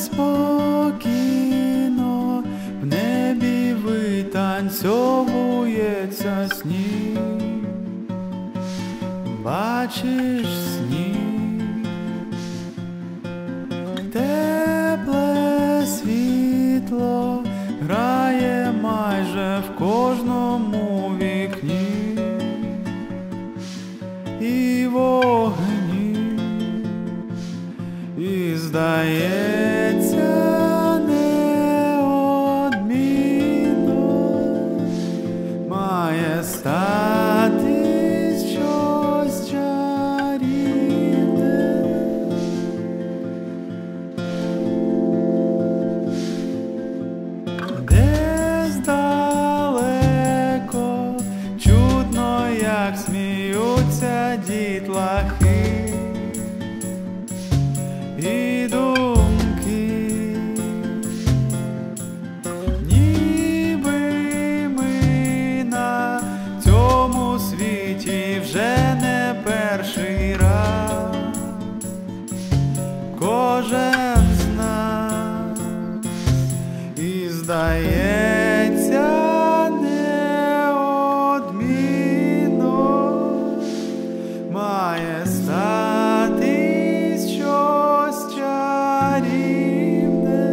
спокійно, в небі витанцьовується сніг. Бачиш сніг, тепле світло грає майже в кожному вікні, і вогні, і здається неодмінно має статись щось чарівне. Десь далеко чутно, як сміються дітлахи, і думки, ніби ми на цьому світі вже не перший раз. Кожен з нас, і здається неодмінно має статись щось чарівне.